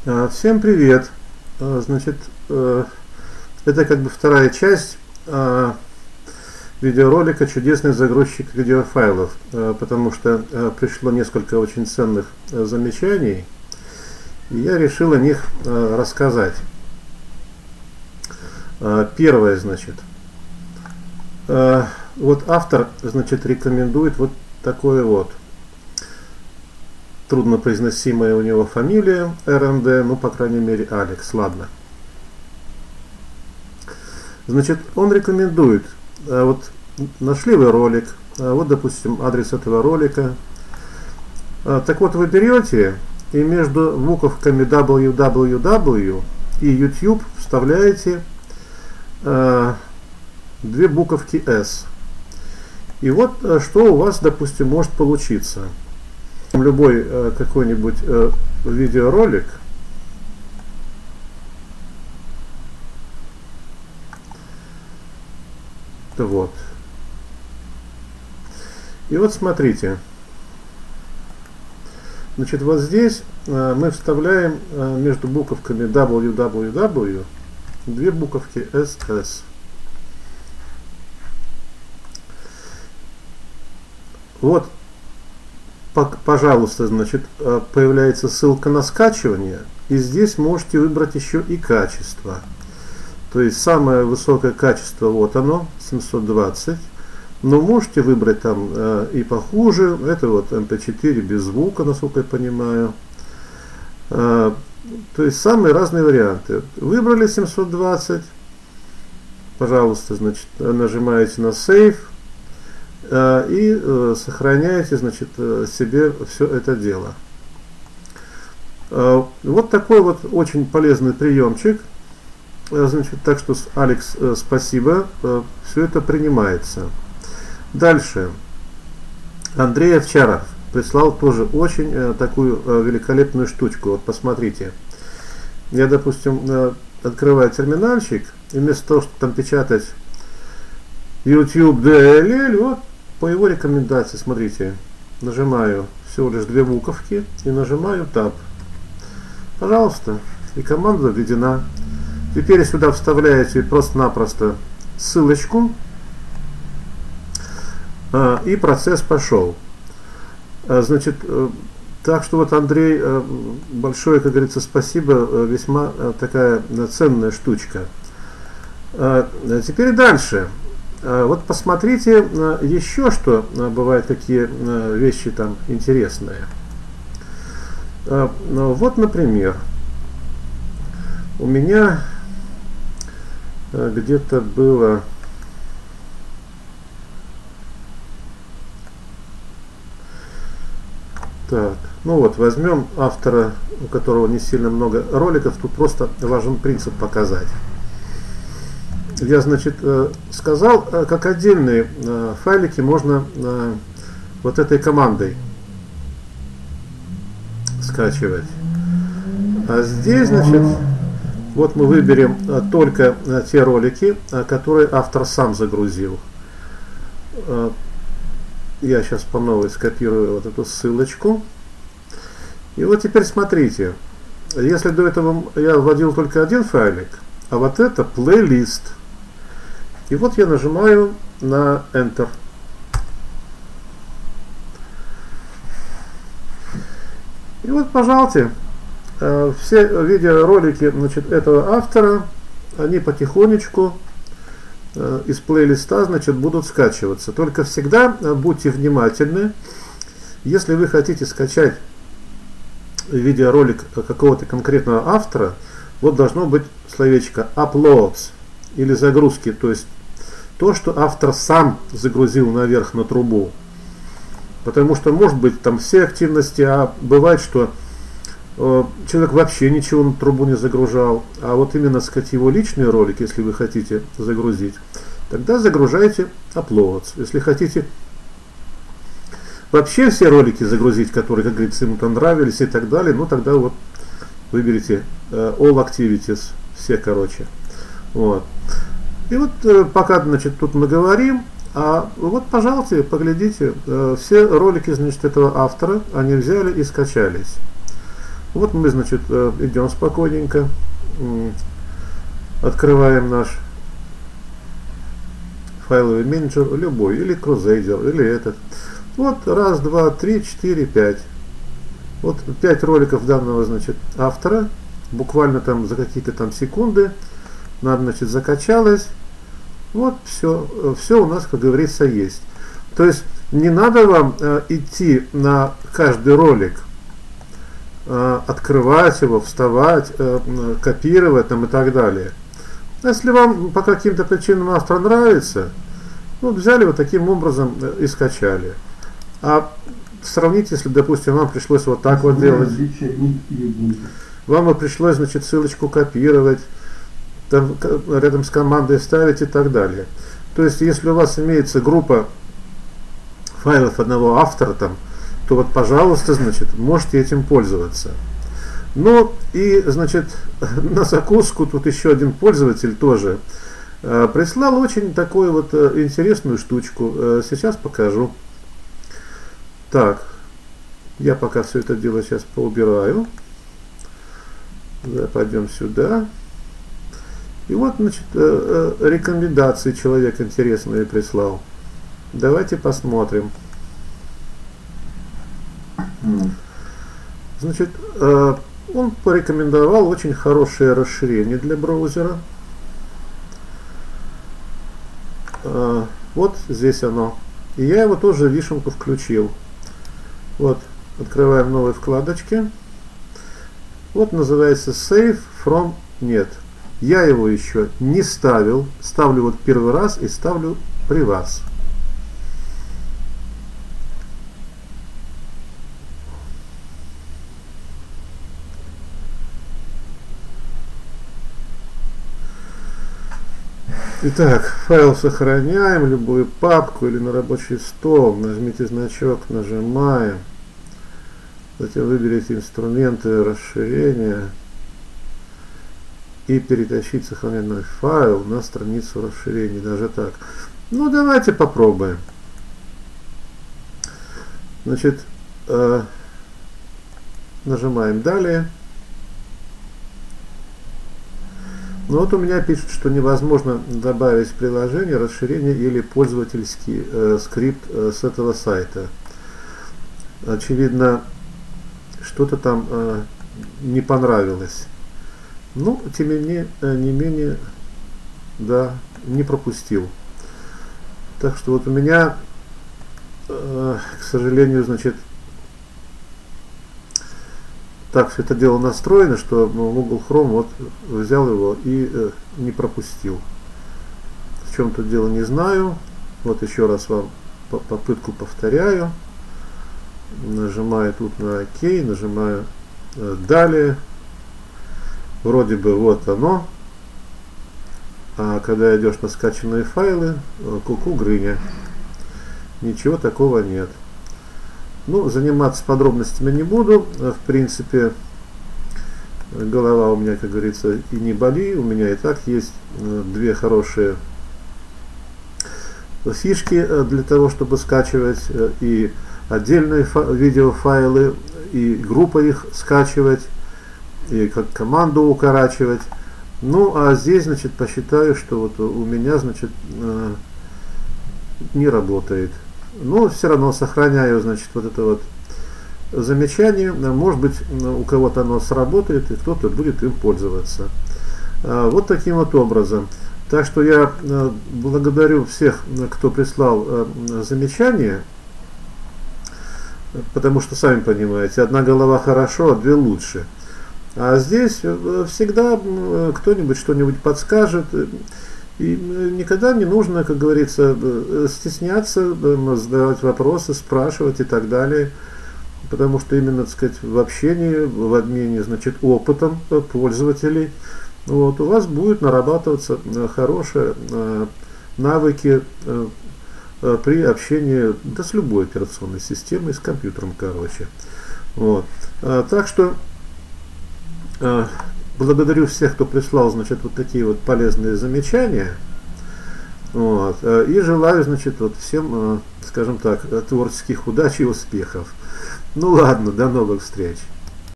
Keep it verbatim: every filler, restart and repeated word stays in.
Всем привет! Значит, это как бы вторая часть видеоролика «Чудесный загрузчик видеофайлов», потому что пришло несколько очень ценных замечаний, и я решил о них рассказать. Первое, значит, вот автор, значит, рекомендует вот такое вот. Труднопроизносимая у него фамилия, эр эн дэ, ну, по крайней мере, Алекс, ладно. Значит, он рекомендует, вот нашли вы ролик, вот, допустим, адрес этого ролика. Так вот, вы берете и между буковками дабл ю дабл ю дабл ю и YouTube вставляете э, две буковки эс. И вот что у вас, допустим, может получиться. Любой э, какой-нибудь э, видеоролик вот. И вот смотрите, значит, вот здесь э, мы вставляем э, между буковками дабл ю дабл ю дабл ю две буковки эс эс. Вот, пожалуйста, значит, появляется ссылка на скачивание, и здесь можете выбрать еще и качество. То есть самое высокое качество, вот оно, семьсот двадцать, но можете выбрать там э, и похуже, это вот эм пэ четыре без звука, насколько я понимаю. Э, то есть самые разные варианты. Выбрали семьсот двадцать, пожалуйста, значит, нажимаете на Save. И сохраняете, значит, себе все это дело. Вот такой вот очень полезный приемчик. Значит, так что, Алекс, спасибо. Все это принимается. Дальше. Андрей Овчаров прислал тоже очень такую великолепную штучку. Вот посмотрите. Я, допустим, открываю терминальчик, и вместо того, чтобы там печатать YouTube ди эл эл, вот по его рекомендации, смотрите, нажимаю всего лишь две буковки и нажимаю Tab. Пожалуйста, и команда введена. Теперь сюда вставляете просто-напросто ссылочку, и процесс пошел. Значит, так что вот, Андрей, большое, как говорится, спасибо, весьма такая ценная штучка. Теперь дальше. Вот посмотрите еще, что бывают, какие вещи там интересные. Вот, например, у меня где-то было так, ну вот, возьмем автора, у которого не сильно много роликов, тут просто важен принцип показать. Я, значит, сказал, как отдельные файлики можно вот этой командой скачивать. А здесь, значит, вот мы выберем только те ролики, которые автор сам загрузил. Я сейчас по новой скопирую вот эту ссылочку. И вот теперь смотрите. Если до этого я вводил только один файлик, а вот это плейлист. И вот я нажимаю на Enter. И вот, пожалуйста, все видеоролики, значит, этого автора, они потихонечку из плейлиста, значит, будут скачиваться. Только всегда будьте внимательны, если вы хотите скачать видеоролик какого-то конкретного автора, вот должно быть словечко uploads или загрузки, то есть то, что автор сам загрузил наверх на трубу. Потому что может быть там все активности, а бывает, что э, человек вообще ничего на трубу не загружал. А вот именно, сказать, его личный ролик, если вы хотите загрузить, тогда загружайте uploads. Если хотите вообще все ролики загрузить, которые, как говорится, ему там нравились и так далее, ну тогда вот выберите э, all activities, все, короче. Вот. И вот э, пока, значит, тут мы говорим, а вот, пожалуйста, поглядите, э, все ролики, значит, этого автора, они взяли и скачались. Вот мы, значит, идем спокойненько, открываем наш файловый менеджер, любой, или Crusader, или этот. Вот, раз, два, три, четыре, пять. Вот пять роликов данного, значит, автора. Буквально там за какие-то там секунды нам, значит, закачалось. Вот все, все у нас, как говорится, есть. То есть не надо вам э, идти на каждый ролик, э, открывать его, вставать, э, копировать там и так далее. Если вам по каким-то причинам автор нравится, ну, взяли вот таким образом э, и скачали. А сравните, если, допустим, вам пришлось вот так вот делать. Вам и пришлось, значит, ссылочку копировать, там, рядом с командой ставить и так далее. То есть, если у вас имеется группа файлов одного автора, там, то вот, пожалуйста, значит, можете этим пользоваться. Ну и, значит, на закуску тут еще один пользователь тоже э, прислал очень такую вот э, интересную штучку. Э, сейчас покажу. Так, я пока все это дело сейчас поубираю. Да, пойдем сюда. И вот, значит, э, э, рекомендации человек интересные прислал. Давайте посмотрим. Значит, э, он порекомендовал очень хорошее расширение для браузера. Э, вот здесь оно. И я его тоже вишенку включил. Вот, открываем новые вкладочки. Вот называется Save from Net. Я его еще не ставил. Ставлю вот первый раз и ставлю при вас. Итак, файл сохраняем, любую папку или на рабочий стол. Нажмите значок, нажимаем. Затем выберите инструменты расширения и перетащить сохраненный файл на страницу расширений. Даже так. Ну, давайте попробуем. Значит, э, нажимаем далее. Ну вот у меня пишут, что невозможно добавить приложение, расширение или пользовательский э, скрипт э, с этого сайта. Очевидно, что-то там э, не понравилось. Ну, тем не менее, не менее, да, не пропустил. Так что вот у меня, э, к сожалению, значит, так все это дело настроено, что Google Chrome вот взял его и э, не пропустил. В чем тут дело, не знаю. Вот еще раз вам по попытку повторяю. Нажимаю тут на ОК, нажимаю э, далее. Вроде бы вот оно. А когда идешь на скачанные файлы, ку-ку грыня. Ничего такого нет. Ну, заниматься подробностями не буду. В принципе, голова у меня, как говорится, и не боли. У меня и так есть две хорошие фишки для того, чтобы скачивать и отдельные видеофайлы, и группа их скачивать, и как команду укорачивать. Ну, а здесь, значит, посчитаю, что вот у меня, значит, не работает. Но все равно сохраняю, значит, вот это вот замечание. Может быть, у кого-то оно сработает, и кто-то будет им пользоваться. Вот таким вот образом. Так что я благодарю всех, кто прислал замечания, потому что, сами понимаете, одна голова хорошо, а две лучше. А здесь всегда кто-нибудь что-нибудь подскажет. И никогда не нужно, как говорится, стесняться, задавать вопросы, спрашивать и так далее. Потому что именно, так сказать, в общении, в обмене, значит, опытом пользователей, вот, у вас будут нарабатываться хорошие навыки при общении, да, с любой операционной системой, с компьютером, короче. Вот. Так что благодарю всех, кто прислал, значит, вот такие вот полезные замечания. Вот. И желаю, значит, вот всем, скажем так, творческих удач и успехов. Ну ладно, до новых встреч.